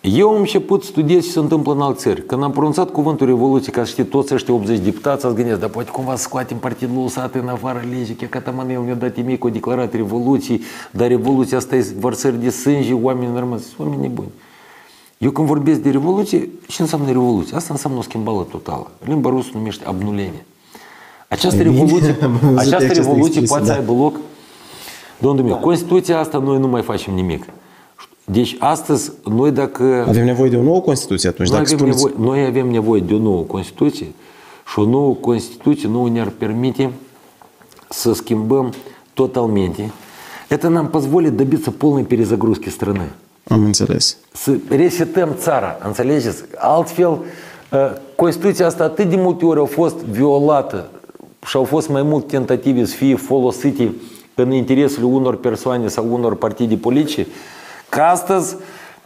Eu am început să studiez ce se întâmplă în alte țări. Când am pronunțat cuvântul Revoluție, ca să știi, toți ăștia 80 deputați, s-ați gândit, dar poate cumva scoatem partidul lăsat în afară legii, că Catamanel mi-a dat imic, o declarat Revoluții, dar Revoluția asta e vărsări de sânge, oameni rămas, oameni nebuni. Eu când vorbesc de Revoluție, ce înseamnă Revoluție? Asta înseamnă o schimbare totală. Limba rusă numește abnulenie. Această revoluție poate să aibă loc, domnul meu, Constituția asta noi nu mai facem nimic. Deci astăzi noi dacă... Avem nevoie de o nouă Constituție atunci. Noi avem nevoie de o nouă Constituție și o nouă Constituție nu ne-ar permite să schimbăm totalmente. Это нам позволит добиться полной перезагрузки страны. Am înțeles. Să resetăm țara, înțelegeți? Altfel, Constituția asta atât de multe ori a fost violată și au fost mai multe tentative să fie folosite în interesul unor persoane sau unor partide politice, că astăzi,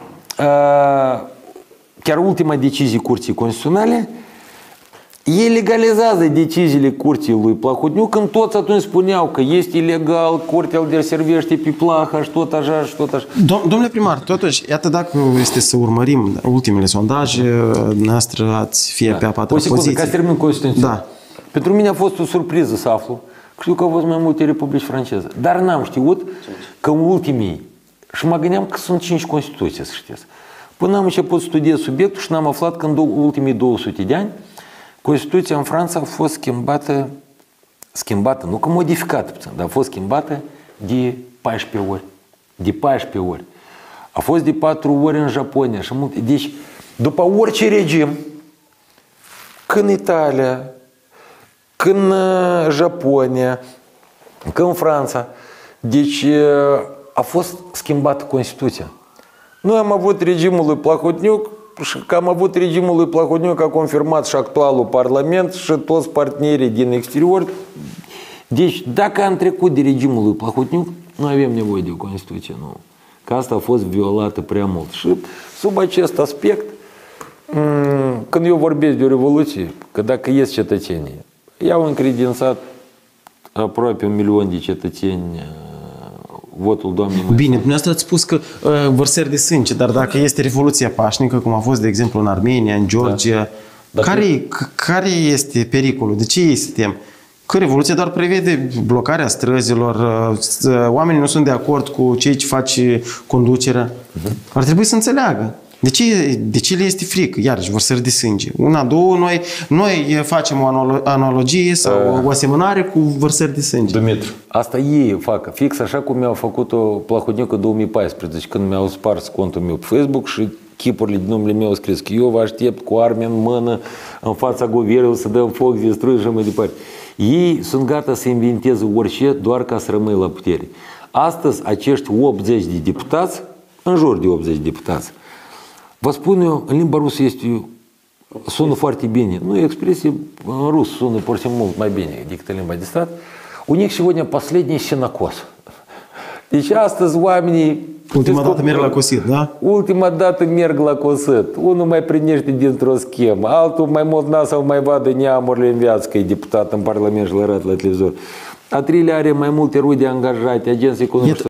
chiar ultima decizie Curții Constituționale, ei legalizează deciziile Curții lui Plahotniuc, când toți atunci spuneau că este ilegal, Curtea îl deservește pe Plaha și tot așa și tot așa. Domnule primar, totuși, iată dacă este să urmărim ultimele sondaje, noastră ați fie pe a patra poziție. O secundă, ca să termin Constituția. Da. Pentru mine a fost o surpriză să aflu că știu că au fost mai multe republici franceze, dar n-am știut că în ultimii, și mă gândeam că sunt 5 Constituții, să știți. Până am început să studiez subiectul și n-am aflat că în ultimii 200 de ani Constituția în Franța a fost schimbată, nu că modificată, dar a fost schimbată de 14 ori. De 14 ori. A fost de 4 ori în Japonia și multe. Deci, după orice regim, când Italia, când Japonia, când Franța, deci a fost schimbată Constituția. Noi am avut regimul lui Plahotniuc și că am avut regimul lui Plahotniuc a confirmat și actualul Parlament și toți partenerii din exterior. Deci, dacă am trecut de regimul lui Plahotniuc, nu avem nevoie de o Constituție nouă. Că asta a fost violată prea mult. Și sub acest aspect, când eu vorbesc de o revoluție, că dacă ies cetățenii, i-au încredințat aproape 1 milion de cetățeni votul doamnei. Bine, dumneavoastră ați spus că vărsări de sânge, dar dacă este revoluția pașnică, cum a fost, de exemplu, în Armenia, în Georgia, da. Care este pericolul? De ce ei se tem? Că revoluția doar prevede blocarea străzilor, oamenii nu sunt de acord cu cei ce face conducerea. Ar trebui să înțeleagă. De ce le este frică? Iarăși, vărsări de sânge. Una, două, noi facem o analogie sau o asemănare cu vărsări de sânge. Dumitru, asta ei fac. Fix așa cum mi-au făcut-o Plahotniuc în 2014, când mi-au spars contul meu pe Facebook și chipurile din numele meu au scris că eu vă aștept cu arme în mână în fața guvernului să dăm foc, distrug și mai departe. Ei sunt gata să inventeze orice doar ca să rămâi la putere. Astăzi, acești 80 de deputați, în jur de 80 de deputați, vă spun eu, în limba rusă sună foarte bine. Nu, expresie în rus sună pur și mult mai bine decât în limba de stat. У них сегодня последний сенокос. Deci astăzi oamenii... Ultima dată merg la cosit, da? Ultima dată merg la cosit. Unul mai primește dintr-o schemă, altul mai mult n-a să mai vadă neamurile în viață, că e deputat în Parlament și l-a arată la televizor. A treilea are mai multe rude angajate, agenți economici.